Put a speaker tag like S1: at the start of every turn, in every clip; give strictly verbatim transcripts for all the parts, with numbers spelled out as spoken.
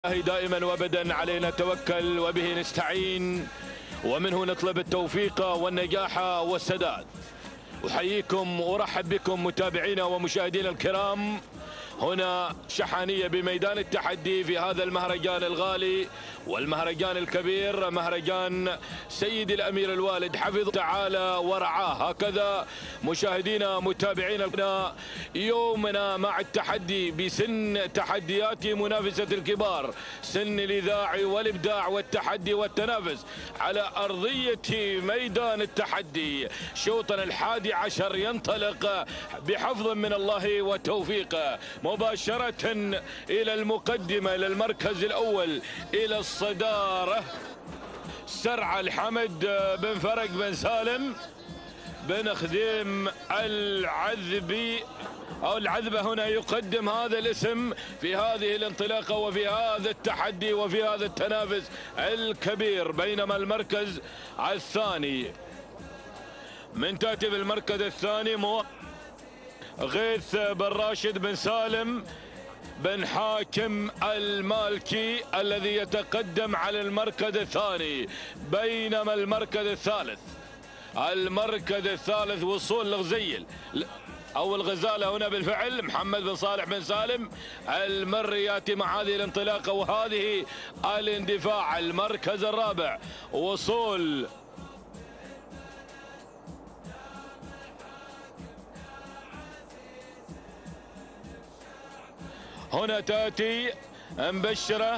S1: دائما وابدا علينا توكل وبه نستعين ومنه نطلب التوفيق والنجاح والسداد. احييكم وارحب بكم متابعينا ومشاهدينا الكرام هنا شحانية بميدان التحدي في هذا المهرجان الغالي والمهرجان الكبير، مهرجان سيد الأمير الوالد حفظه تعالى ورعاه. هكذا مشاهدينا متابعينا يومنا مع التحدي بسن تحديات منافسة الكبار، سن الإذاع والإبداع والتحدي والتنافس على أرضية ميدان التحدي. شوطنا الحادي عشر ينطلق بحفظ من الله وتوفيق مباشرة إلى المقدمة، إلى المركز الأول، إلى الصدارة. سرعة الحمد بن فرج بن سالم بن خديم العذبي أو العذبة هنا يقدم هذا الاسم في هذه الانطلاقة وفي هذا التحدي وفي هذا التنافس الكبير. بينما المركز الثاني من تأتي بالمركز الثاني مو غيث بن راشد بن سالم بن حاكم المالكي الذي يتقدم على المركز الثاني. بينما المركز الثالث المركز الثالث وصول لغزيل او الغزاله هنا بالفعل محمد بن صالح بن سالم المري ياتي مع هذه الانطلاقه وهذه الاندفاع. المركز الرابع وصول هنا تاتي مبشرة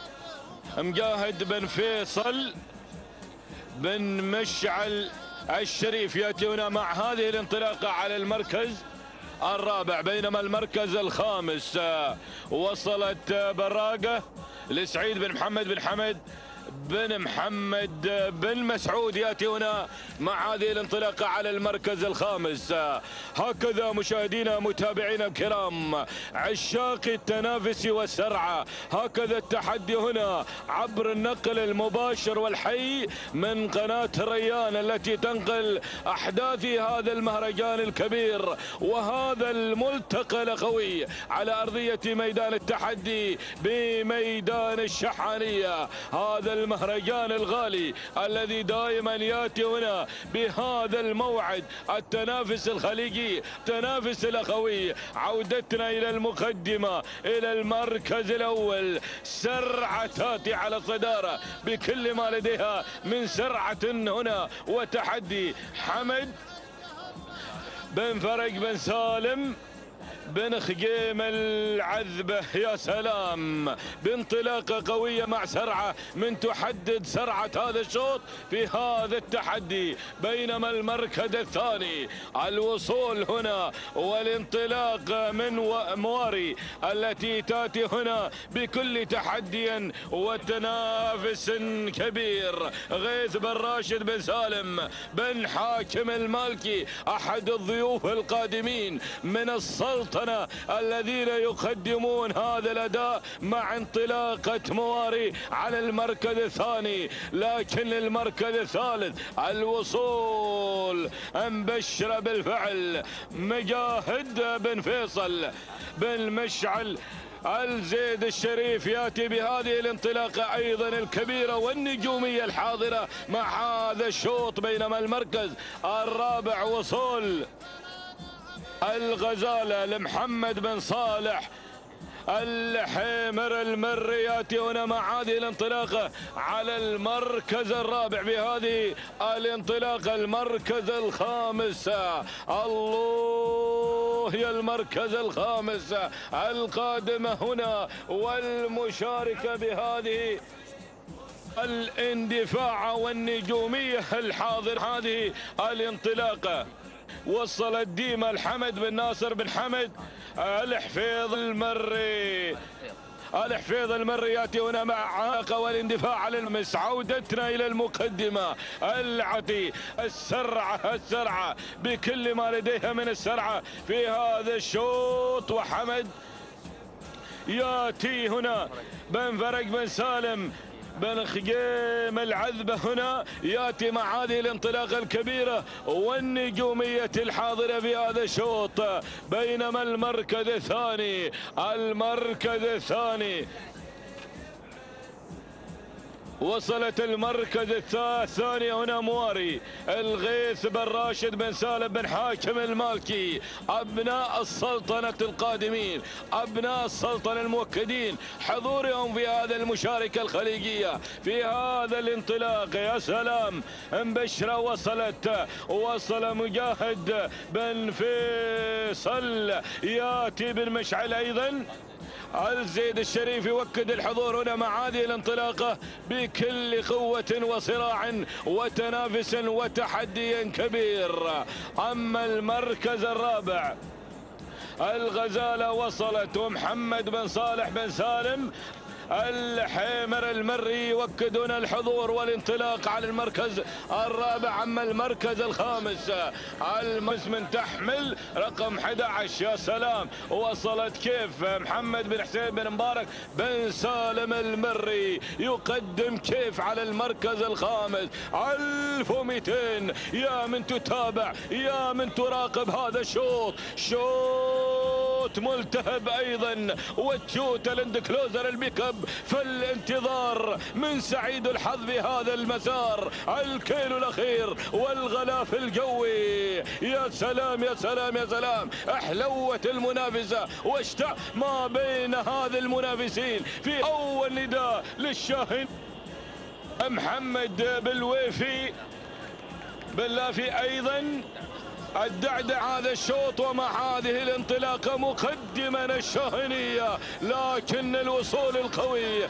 S1: مجاهد بن فيصل بن مشعل الشريف ياتي هنا مع هذه الانطلاقة على المركز الرابع. بينما المركز الخامس وصلت براقة لسعيد بن محمد بن حمد بن محمد بن مسعود ياتي هنا مع هذه الانطلاقه على المركز الخامس. هكذا مشاهدينا متابعينا الكرام عشاق التنافس والسرعه، هكذا التحدي هنا عبر النقل المباشر والحي من قناه الريان التي تنقل احداث هذا المهرجان الكبير وهذا الملتقى القوي على ارضيه ميدان التحدي بميدان الشحانيه. هذا المهرجان الغالي الذي دائما ياتي هنا بهذا الموعد، التنافس الخليجي، التنافس الاخوي. عودتنا الى المقدمه، الى المركز الاول. سرعه تاتي على الصداره بكل ما لديها من سرعه هنا وتحدي. حمد بن فرج بن سالم بن خقيم العذبة يا سلام بانطلاقة قوية مع سرعة من تحدد سرعة هذا الشوط في هذا التحدي. بينما المركز الثاني الوصول هنا والانطلاق من مواري التي تاتي هنا بكل تحدي وتنافس كبير. غيث بن راشد بن سالم بن حاكم المالكي أحد الضيوف القادمين من السلطنة الذين يقدمون هذا الأداء مع انطلاقة مواري على المركز الثاني. لكن المركز الثالث الوصول مبشرة بالفعل مجاهد بن فيصل بن مشعل الزيد الشريف ياتي بهذه الانطلاقة ايضا الكبيرة والنجومية الحاضرة مع هذا الشوط. بينما المركز الرابع وصول الغزالة لمحمد بن صالح الحيمر المري ياتي هنا مع هذه الانطلاقة على المركز الرابع بهذه الانطلاقة. المركز الخامس الله يا المركز الخامس القادمة هنا والمشاركة بهذه الاندفاع والنجومية الحاضر هذه الانطلاقة. وصلت ديما الحمد بن ناصر بن حمد الحفيظ المري الحفيظ المري ياتي هنا مع عاقة والاندفاع على المس. عودتنا الى المقدمة العتي السرعة السرعة بكل ما لديها من السرعة في هذا الشوط. وحمد ياتي هنا بن فرج بن سالم بن خقيم العذبة هنا ياتي مع هذه الانطلاقة الكبيرة والنجومية الحاضرة في هذا الشوط. بينما المركز الثاني المركز الثاني وصلت المركز الثاني هنا مواري الغيث بن راشد بن سالم بن حاكم المالكي، أبناء السلطنة القادمين، أبناء السلطنة الموكدين حضورهم في هذا المشاركة الخليجية في هذا الانطلاق. يا سلام، مبشرة وصلت، وصل مجاهد بن فيصل، ياتي بن مشعل أيضا. الزيد الشريف يوكد الحضور هنا مع هذه الانطلاقة بكل قوة وصراع وتنافس وتحدي كبير. أما المركز الرابع الغزالة وصلت، ومحمد بن صالح بن سالم الحيمر المري يوكدون الحضور والانطلاق على المركز الرابع. اما المركز الخامس المس من تحمل رقم أحد عشر، يا سلام، وصلت كيف محمد بن حسين بن مبارك بن سالم المري يقدم كيف على المركز الخامس. ألف ومئتين، يا من تتابع، يا من تراقب هذا الشوط، شوط ملتهب ايضا، والتوت الاندكلوزر البيك اب في الانتظار من سعيد الحظ في هذا المسار. الكيلو الاخير والغلاف الجوي، يا سلام يا سلام يا سلام، احلوت المنافسه واشتع ما بين هذه المنافسين في اول نداء للشاهين محمد بالويفي باللافي ايضا الدعدع هذا الشوط. ومع هذه الانطلاقه مقدما الشاهينيه، لكن الوصول القوي،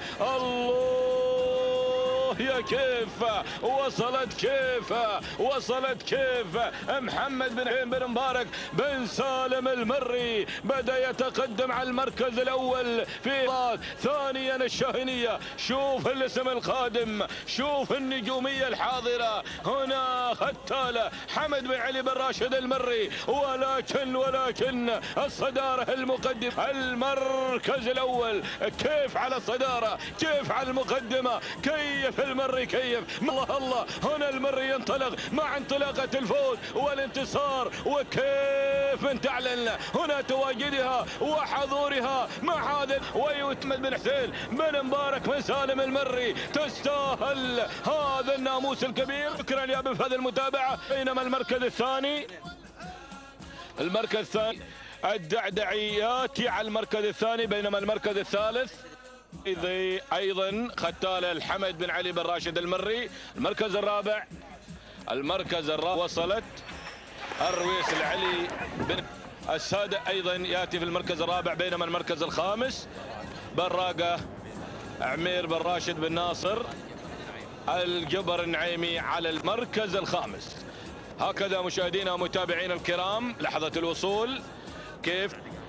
S1: الله يا كيف وصلت، كيف وصلت، كيف محمد بن بن مبارك بن سالم المري بدا يتقدم على المركز الاول في ثانيا الشاهينيه. شوف الاسم القادم، شوف النجوميه الحاضره هنا، ختاله حمد بن علي بن راشد المري، ولكن ولكن الصداره المقدم المركز الاول. كيف على الصداره، كيف على المقدمه، كيف المري، كيف الله الله. هنا المري ينطلق مع انطلاقه الفوز والانتصار، وكيف من تعلن هنا تواجدها وحضورها مع هذا ويتمد بن حسين بن مبارك بن سالم المري. تستاهل هذا الناموس الكبير. شكرا يا ابو هذه المتابعه. بينما المركز الثاني المركز الثاني الدعدعي ياتي على المركز الثاني، بينما المركز الثالث ايضا ختاله الحمد بن علي بن راشد المري. المركز الرابع المركز الرابع وصلت الرويس العلي بن السادة ايضا ياتي في المركز الرابع، بينما المركز الخامس براقه عمير بن راشد بن ناصر الجبر النعيمي على المركز الخامس. هكذا مشاهدينا ومتابعينا الكرام لحظة الوصول، كيف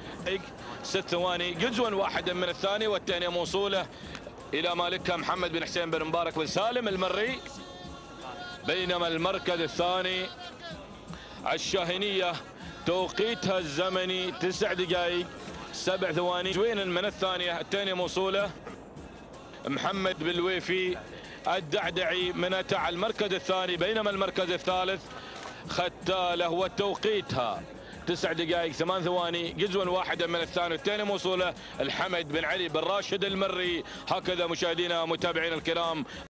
S1: ست ثواني جزء واحد من الثاني، والثانية موصولة إلى مالكها محمد بن حسين بن مبارك بن سالم المري. بينما المركز الثاني الشاهينية توقيتها الزمني تسع دقائق سبع ثواني جزء من الثانية، الثانية موصولة محمد بالويفي الدعدعي من أتى على المركز الثاني. بينما المركز الثالث ختاله وتوقيتها تسع دقائق ثمان ثواني جزء واحدا من الثاني، والثاني موصوله الحمد بن علي بن راشد المري. هكذا مشاهدينا ومتابعينا الكرام.